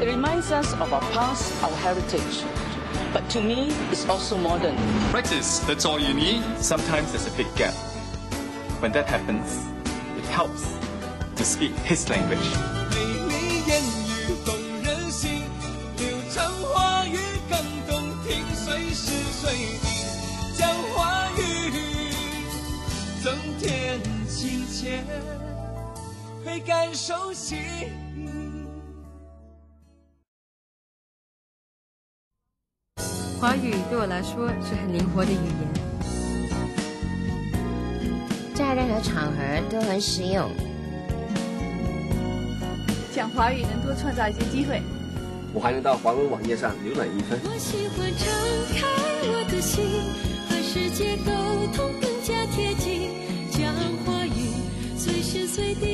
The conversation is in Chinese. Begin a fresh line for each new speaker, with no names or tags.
It reminds us of our past, our heritage. But to me, it's also modern.
Practice, that's all you need.
Sometimes there's a big gap. When that happens, it helps to speak his language.
美丽言语动人心，流畅话语感动听，随时随地将话语增添亲切，会感受心。
华语对我来说是很灵活的语言，
在任何场合都很实用。
讲华语能多创造一些机会，
我还能到华文网页上浏览一番。
我喜欢敞开我的心，和世界沟通更加贴近，将华语随时随地